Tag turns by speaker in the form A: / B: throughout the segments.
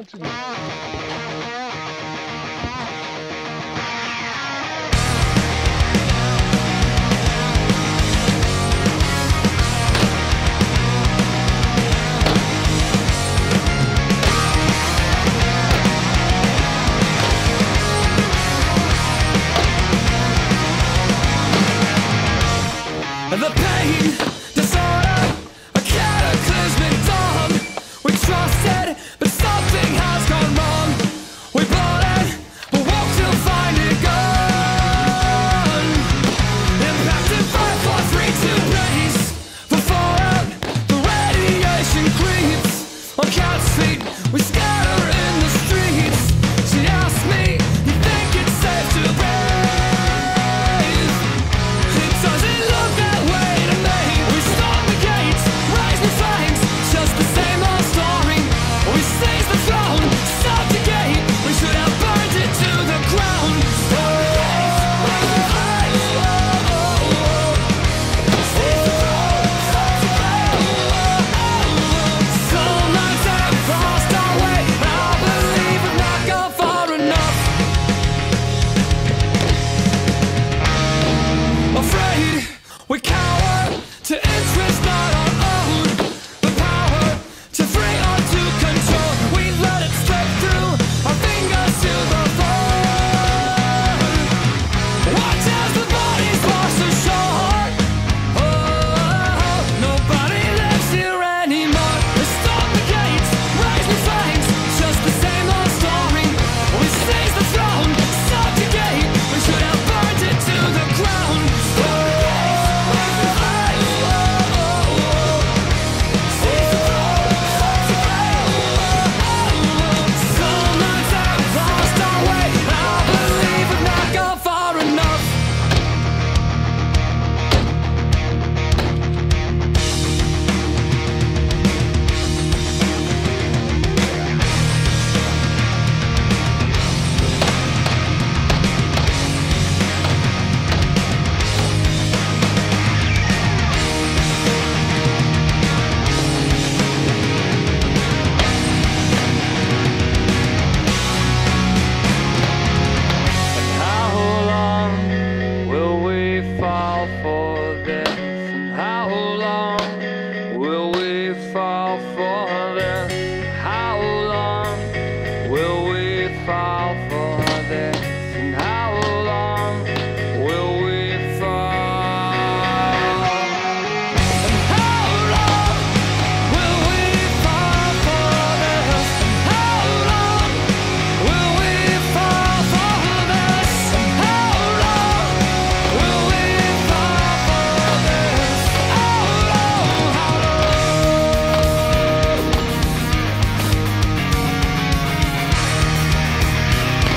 A: czy nie?
B: The pain, disorder, a cataclysmic dawn. We trusted, but something has gone wrong. We bought it, but walked to find it gone. Impacted by 432 blaze. The fallout, the radiation creeps. On cat's feet, we scatter in the streets. She asked me, you think it's safe to breathe? It doesn't look that way to me. We storm the gates, raise the flames, just the same old story. We seize the throne, subjugate. We should have burned it to the ground. Some nights have crossed our way, and I believe we've not gone far enough. Afraid we cower to interests not our own. The power to free or to control, we let it slip through our fingers to the bone. Watch as the bodies wash ashore. Oh, nobody lives here anymore. We storm the gates, raise the flames, just the same old story. We seize the throne, subjugate. We should have burned it to the ground. Some nights have lost our way, and I believe we've not gone far enough. How long will we fall for this? And how long will we fall for this? How long will we fall for this? And how long will we fall? And how long will we fall for this? And how long will we fall for this? How long will we fall for this? How long? How long?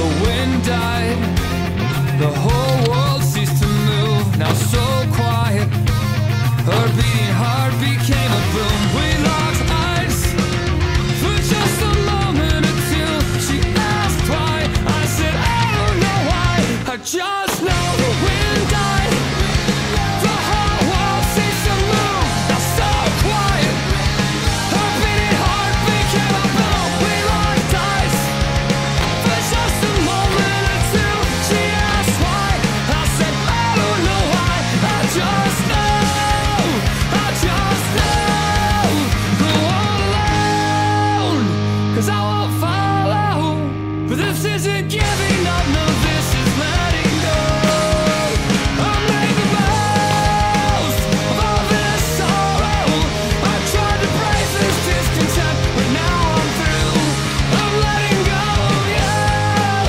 B: the wind died. The whole world ceased to move, now so quiet. Her beating heart became a boom. We locked eyes for just a moment or two. She asked why, I said I don't know why. I just know the wind died. The whole world ceased to move, now so quiet. Her beating heart became a boom. We locked eyes for just a moment or two. She asked why, I said I don't know why. I just know, I just know. Go on alone, 'cause I won't follow. But this isn't giving up, no, this is letting go. I made the most of all this sorrow. I tried to brave this discontent, but now I'm through. I'm letting go, yeah.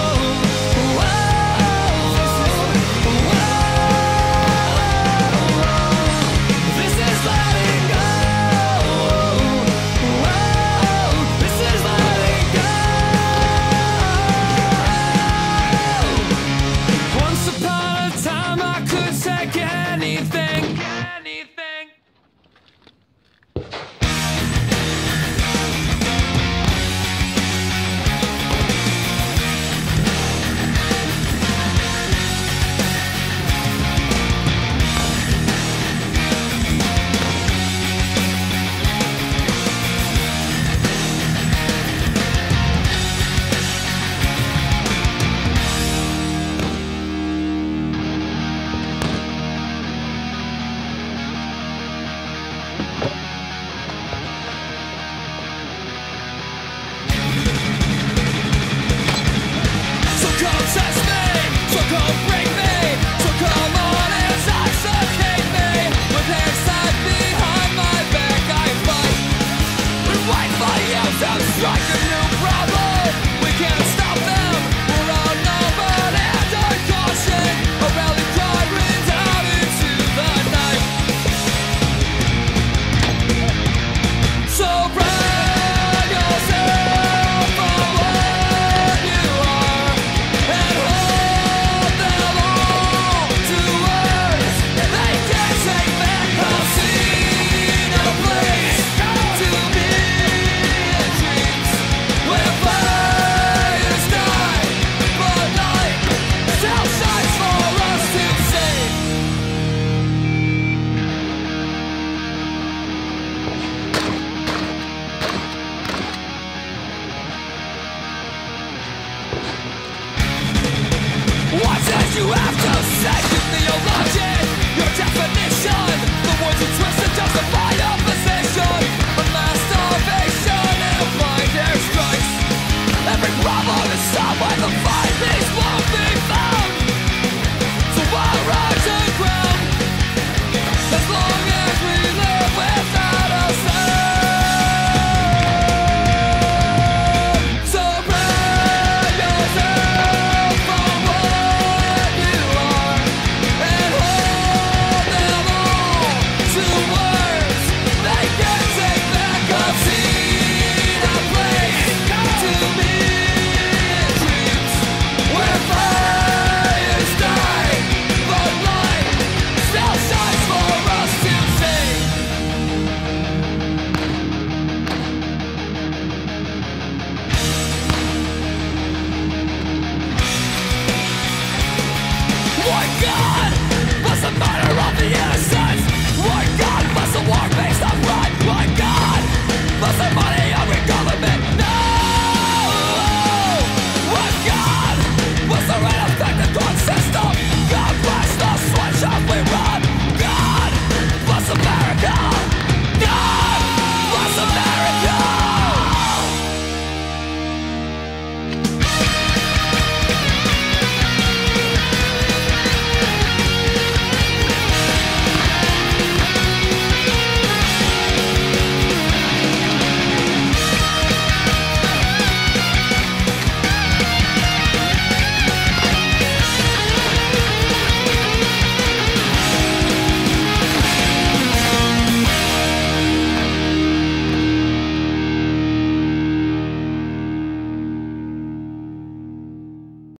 B: This is letting go. This is letting go. Once upon a time I could take anything, anything. So come test me, so come break me, so come on and suffocate me. With hands tied behind my back I fight. With white flames and strike a new problem. We can't stop them, we're outnumbered and uncaution. A rally cry rings out into the night. So brand yourself for what you are, and hold them all to words. They can't take back. I've seen a place to be in dreams where fires die, but light still shines for us to see. What says you